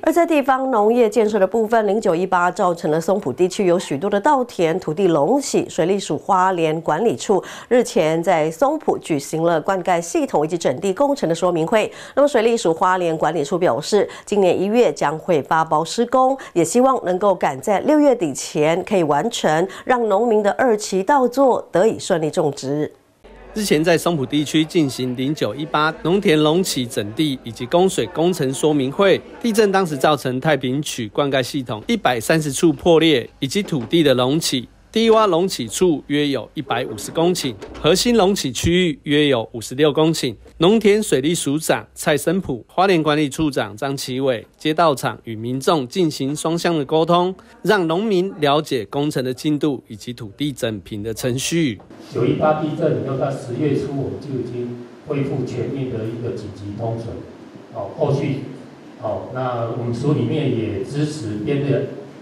而在地方农业建设的部分，0918造成了松埔地区有许多的稻田土地隆起。水利署花莲管理处日前在松埔举行了灌溉系统以及整地工程的说明会。那么水利署花莲管理处表示，今年1月将会发包施工，也希望能够赶在6月底前可以完成，让农民的2期稻作得以顺利种植。 日前在松埔地区进行0918农田隆起整地以及供水工程说明会，地震当时造成太平区灌溉系统130处破裂，以及土地的隆起。低洼隆起处约有150公顷，核心隆起区域约有56公顷。农田水利署长蔡生普、花莲管理处长张启伟、街道厂与民众进行双向的沟通，让农民了解工程的进度以及土地整平的程序。 918地震以后，到10月初我们就已经恢复全面的一个紧急通水。后续那我们署里面也支持编列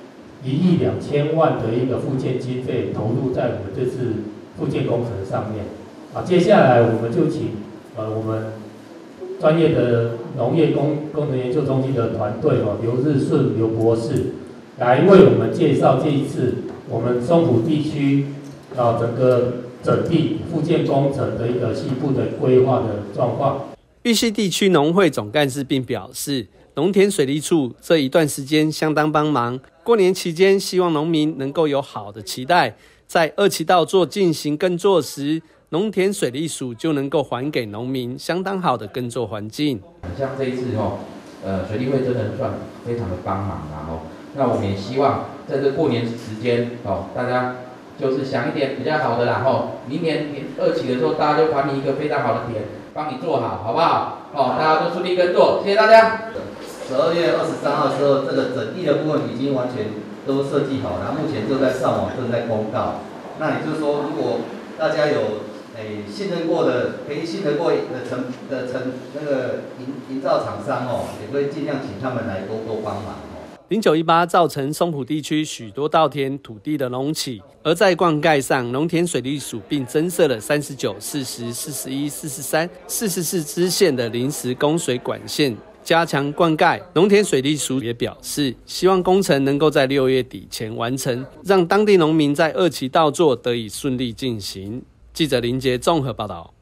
1亿2000万的一个复建经费投入在我们这次复建工程上面。接下来我们就请我们专业的农业工程研究中心的团队刘日顺刘博士来为我们介绍这一次我们松埔地区整个整地复建工程的一个西部的规划的状况。 玉溪地区农会总干事并表示，农田水利处这一段时间相当帮忙，过年期间希望农民能够有好的期待，在2期稻作进行耕作时，农田水利署就能够还给农民相当好的耕作环境。 像这一次水利会真的算非常的帮忙那我们也希望在这过年时间大家就是想一点比较好的啦明年2期的时候，大家就还你一个非常好的田，帮你做好，好不好？大家都顺利耕作，谢谢大家。 12月23号的时候，这个整地的部分已经完全都设计好了，目前就在上网正在公告。那也就是说，如果大家有信任过的、可以信得过的那个营造厂商也会尽量请他们来多多帮忙。 0918造成松埔地区许多稻田土地的隆起，而在灌溉上，农田水利署并增设了39、40、41、43、44支线的临时供水管线，加强灌溉。农田水利署也表示，希望工程能够在6月底前完成，让当地农民在2期稻作得以顺利进行。记者林杰综合报道。